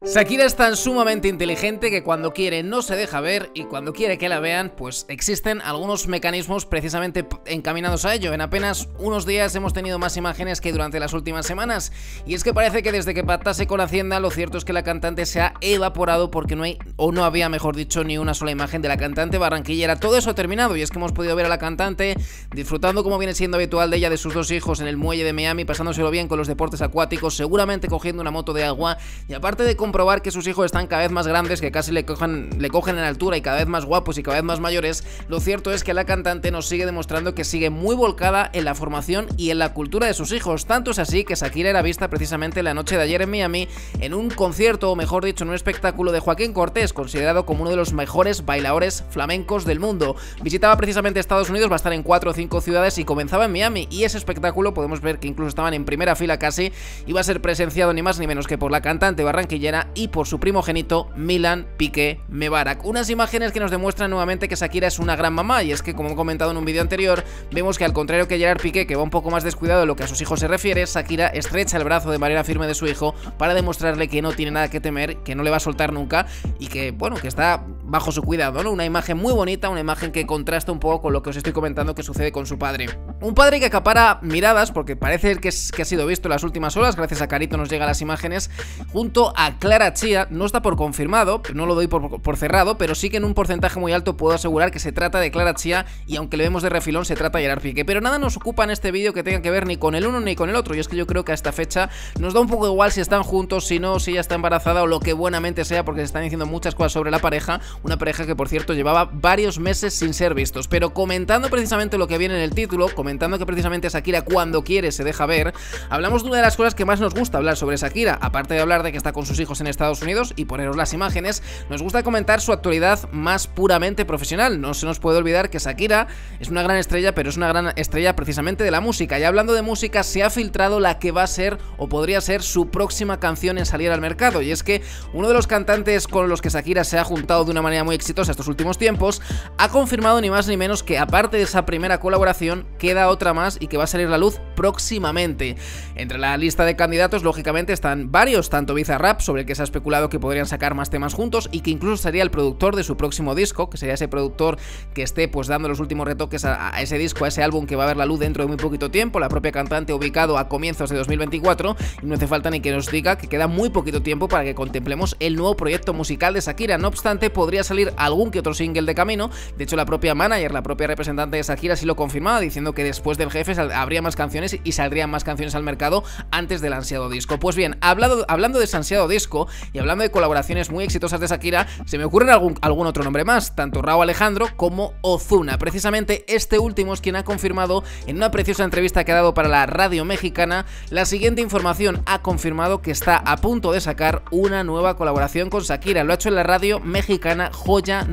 Shakira es tan sumamente inteligente que cuando quiere no se deja ver y cuando quiere que la vean, pues existen algunos mecanismos precisamente encaminados a ello. En apenas unos días hemos tenido más imágenes que durante las últimas semanas, y es que parece que desde que pactase con Hacienda, lo cierto es que la cantante se ha evaporado porque no hay, o no había, mejor dicho, ni una sola imagen de la cantante barranquillera. Todo eso ha terminado y es que hemos podido ver a la cantante disfrutando, como viene siendo habitual de ella, de sus dos hijos en el muelle de Miami, pasándoselo bien con los deportes acuáticos, seguramente cogiendo una moto de agua, y aparte de comprobar que sus hijos están cada vez más grandes, que casi le cogen en altura, y cada vez más guapos y cada vez más mayores, lo cierto es que la cantante nos sigue demostrando que sigue muy volcada en la formación y en la cultura de sus hijos. Tanto es así que Shakira era vista precisamente la noche de ayer en Miami en un concierto, o mejor dicho, en un espectáculo de Joaquín Cortés, considerado como uno de los mejores bailadores flamencos del mundo. Visitaba precisamente Estados Unidos, va a estar en 4 o 5 ciudades y comenzaba en Miami, y ese espectáculo podemos ver que incluso estaban en primera fila casi, iba a ser presenciado ni más ni menos que por la cantante barranquillera y por su primogénito Milan Piqué Mebarak. Unas imágenes que nos demuestran nuevamente que Shakira es una gran mamá, y es que, como he comentado en un vídeo anterior, vemos que al contrario que Gerard Piqué, que va un poco más descuidado de lo que a sus hijos se refiere, Shakira estrecha el brazo de manera firme de su hijo para demostrarle que no tiene nada que temer, que no le va a soltar nunca y que, bueno, que está bajo su cuidado, ¿no? Una imagen muy bonita, una imagen que contrasta un poco con lo que os estoy comentando que sucede con su padre. Un padre que acapara miradas porque parece que ha sido visto en las últimas horas, gracias a Carito nos llegan las imágenes, junto a Clara Chía. No está por confirmado, no lo doy por cerrado, pero sí que en un porcentaje muy alto puedo asegurar que se trata de Clara Chía, y aunque le vemos de refilón se trata de Gerard Piqué. Pero nada nos ocupa en este vídeo que tenga que ver ni con el uno ni con el otro, y es que yo creo que a esta fecha nos da un poco igual si están juntos, si no, si ella está embarazada o lo que buenamente sea, porque se están diciendo muchas cosas sobre la pareja, una pareja que por cierto llevaba varios meses sin ser vistos. Pero comentando precisamente lo que viene en el título, comentando que precisamente Shakira cuando quiere se deja ver, hablamos de una de las cosas que más nos gusta hablar sobre Shakira, aparte de hablar de que está con sus hijos en Estados Unidos y poneros las imágenes, nos gusta comentar su actualidad más puramente profesional. No se nos puede olvidar que Shakira es una gran estrella, pero es una gran estrella precisamente de la música, y hablando de música, se ha filtrado la que va a ser o podría ser su próxima canción en salir al mercado, y es que uno de los cantantes con los que Shakira se ha juntado de una manera muy exitosa estos últimos tiempos ha confirmado ni más ni menos que, aparte de esa primera colaboración, queda otra más y que va a salir a la luz próximamente. Entre la lista de candidatos lógicamente están varios, tanto Bizarrap, sobre el que se ha especulado que podrían sacar más temas juntos y que incluso sería el productor de su próximo disco, que sería ese productor que esté pues dando los últimos retoques a ese disco, a ese álbum que va a ver la luz dentro de muy poquito tiempo, la propia cantante ubicado a comienzos de 2024, y no hace falta ni que nos diga que queda muy poquito tiempo para que contemplemos el nuevo proyecto musical de Shakira. No obstante, podría salir algún que otro single de camino. De hecho, la propia manager, la propia representante de Shakira sí lo confirmaba, diciendo que después del Jefe habría más canciones y saldrían más canciones al mercado antes del ansiado disco. Pues bien, hablando de ese ansiado disco y hablando de colaboraciones muy exitosas de Shakira, se me ocurre algún otro nombre más, tanto Rauw Alejandro como Ozuna. Precisamente este último es quien ha confirmado en una preciosa entrevista que ha dado para la radio mexicana la siguiente información. Ha confirmado que está a punto de sacar una nueva colaboración con Shakira. Lo ha hecho en la radio mexicana Joya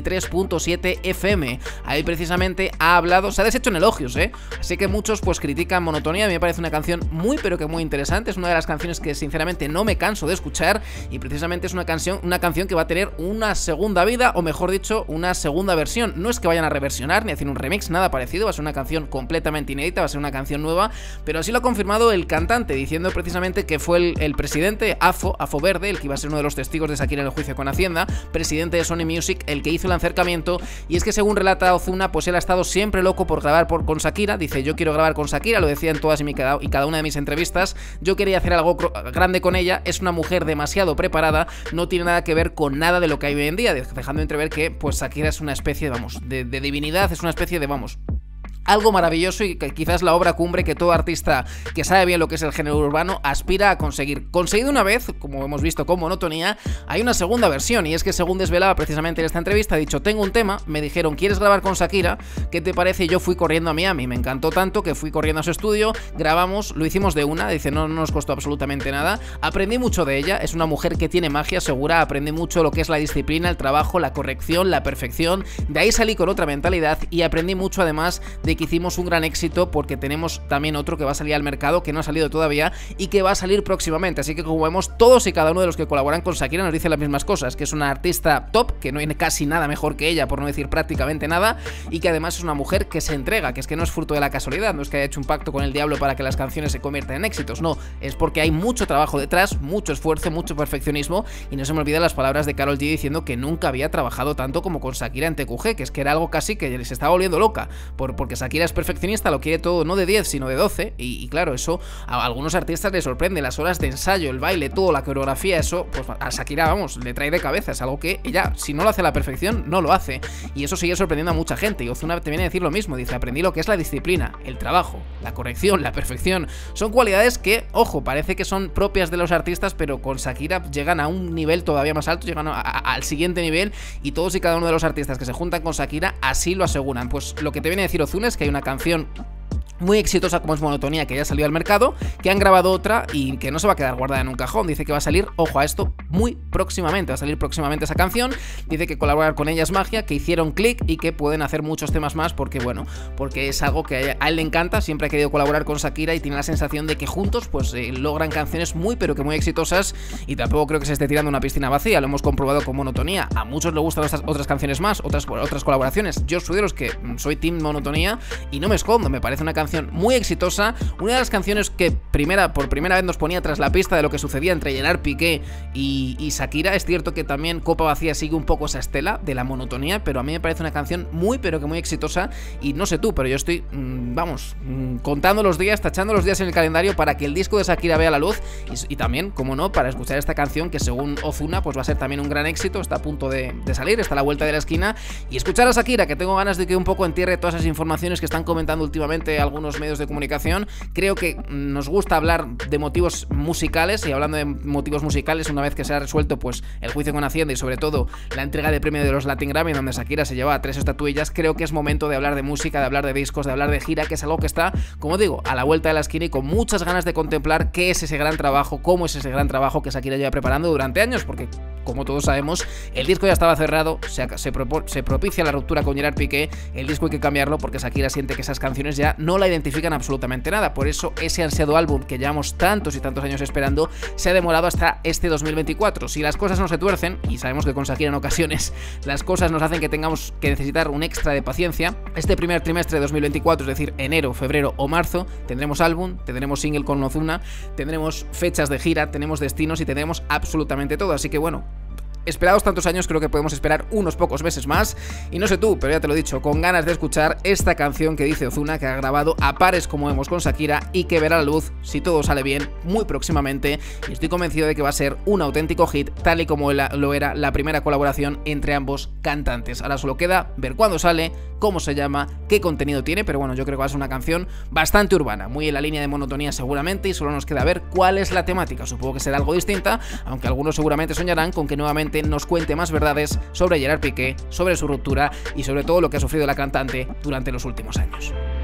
93.7 FM. Ahí precisamente ha hablado, se ha deshecho en elogios, así que muchos pues critican Monotonía. A mí me parece una canción muy pero que muy interesante, es una de las canciones que sinceramente no me canso de escuchar, y precisamente es una canción que va a tener una segunda vida, o mejor dicho, una segunda versión. No es que vayan a reversionar ni a hacer un remix, nada parecido, va a ser una canción completamente inédita, va a ser una canción nueva, pero así lo ha confirmado el cantante, diciendo precisamente que fue el presidente Afo Verde, el que iba a ser uno de los testigos de Shakira en el juicio con Hacienda, presidente de Sony Music, el que hizo el acercamiento. Y es que, según relata Ozuna, pues él ha estado siempre loco por grabar con Shakira. Dice: yo quiero grabar con Shakira, lo decía en todas y cada una de mis entrevistas, yo quería hacer algo grande con ella, es una mujer demasiado preparada, no tiene nada que ver con nada de lo que hay hoy en día, dejando entrever que pues Shakira es una especie de divinidad, es una especie de algo maravilloso, y que quizás la obra cumbre que todo artista que sabe bien lo que es el género urbano aspira a conseguir. Conseguido una vez, como hemos visto con Monotonía, hay una segunda versión, y es que, según desvelaba precisamente en esta entrevista, ha dicho: tengo un tema, me dijeron ¿quieres grabar con Shakira? ¿Qué te parece? Y yo fui corriendo a Miami, me encantó tanto que fui corriendo a su estudio, grabamos, lo hicimos de una, dice, no nos costó absolutamente nada, aprendí mucho de ella, es una mujer que tiene magia segura, aprendí mucho lo que es la disciplina, el trabajo, la corrección, la perfección, de ahí salí con otra mentalidad, y aprendí mucho además de de que hicimos un gran éxito porque tenemos también otro que va a salir al mercado, que no ha salido todavía y que va a salir próximamente. Así que como vemos, todos y cada uno de los que colaboran con Shakira nos dicen las mismas cosas, que es una artista top, que no hay casi nada mejor que ella, por no decir prácticamente nada, y que además es una mujer que se entrega, que es que no es fruto de la casualidad, no es que haya hecho un pacto con el diablo para que las canciones se conviertan en éxitos, no, es porque hay mucho trabajo detrás, mucho esfuerzo, mucho perfeccionismo, y no se me olvidan las palabras de Karol G diciendo que nunca había trabajado tanto como con Shakira en TQG, que es que era algo casi que se estaba volviendo loca, porque Shakira es perfeccionista, lo quiere todo no de 10 sino de 12, y claro, eso a algunos artistas les sorprende, las horas de ensayo, el baile, todo, la coreografía, eso pues a Shakira, vamos, le trae de cabeza, es algo que ella, si no lo hace a la perfección, no lo hace, y eso sigue sorprendiendo a mucha gente. Y Ozuna te viene a decir lo mismo, dice, aprendí lo que es la disciplina, el trabajo, la corrección, la perfección, son cualidades que, ojo, parece que son propias de los artistas, pero con Shakira llegan a un nivel todavía más alto, llegan al siguiente nivel, y todos y cada uno de los artistas que se juntan con Shakira así lo aseguran. Pues lo que te viene a decir Ozuna es que hay una canción muy exitosa como es Monotonía, que ya salió al mercado, que han grabado otra y que no se va a quedar guardada en un cajón. Dice que va a salir, ojo a esto, muy próximamente, va a salir próximamente esa canción. Dice que colaborar con ella es magia, que hicieron clic y que pueden hacer muchos temas más porque, bueno, porque es algo que a él le encanta, siempre ha querido colaborar con Shakira y tiene la sensación de que juntos pues logran canciones muy pero que muy exitosas, y tampoco creo que se esté tirando una piscina vacía, lo hemos comprobado con Monotonía. A muchos les gustan otras canciones más, otras colaboraciones. Yo soy de los que soy team Monotonía y no me escondo, me parece una canción muy exitosa, una de las canciones que por primera vez nos ponía tras la pista de lo que sucedía entre Gerard Piqué y Shakira. Es cierto que también Copa Vacía sigue un poco esa estela de la monotonía, pero a mí me parece una canción muy pero que muy exitosa, y no sé tú, pero yo estoy, contando los días, tachando los días en el calendario para que el disco de Shakira vea la luz, y también, como no, para escuchar esta canción que según Ozuna pues va a ser también un gran éxito, está a punto de salir, está a la vuelta de la esquina, y escuchar a Shakira, que tengo ganas de que un poco entierre todas esas informaciones que están comentando últimamente algunos medios de comunicación. Creo que nos gusta hablar de motivos musicales, y hablando de motivos musicales, una vez que se ha resuelto pues el juicio con Hacienda y sobre todo la entrega de premio de los Latin Grammy, donde Shakira se lleva 3 estatuillas, creo que es momento de hablar de música, de hablar de discos, de hablar de gira, que es algo que está, como digo, a la vuelta de la esquina, y con muchas ganas de contemplar qué es ese gran trabajo, cómo es ese gran trabajo que Shakira lleva preparando durante años, porque como todos sabemos, el disco ya estaba cerrado, se propicia la ruptura con Gerard Piqué, el disco hay que cambiarlo porque Shakira siente que esas canciones ya no la identifican absolutamente nada, por eso ese ansiado álbum que llevamos tantos y tantos años esperando se ha demorado hasta este 2024. Si las cosas no se tuercen, y sabemos que con Shakira en ocasiones las cosas nos hacen que tengamos que necesitar un extra de paciencia, este primer trimestre de 2024, es decir, enero, febrero o marzo, tendremos álbum, tendremos single con Ozuna, tendremos fechas de gira, tenemos destinos y tendremos absolutamente todo, así que bueno, esperados tantos años, creo que podemos esperar unos pocos meses más. Y no sé tú, pero ya te lo he dicho, con ganas de escuchar esta canción que dice Ozuna, que ha grabado a pares como vemos con Shakira y que verá la luz, si todo sale bien, muy próximamente. Y estoy convencido de que va a ser un auténtico hit, tal y como lo era la primera colaboración entre ambos cantantes. Ahora solo queda ver cuándo sale, cómo se llama, qué contenido tiene, pero bueno, yo creo que va a ser una canción bastante urbana, muy en la línea de Monotonía seguramente, y solo nos queda ver cuál es la temática. Supongo que será algo distinta, aunque algunos seguramente soñarán con que nuevamente nos cuente más verdades sobre Gerard Piqué, sobre su ruptura y sobre todo lo que ha sufrido la cantante durante los últimos años.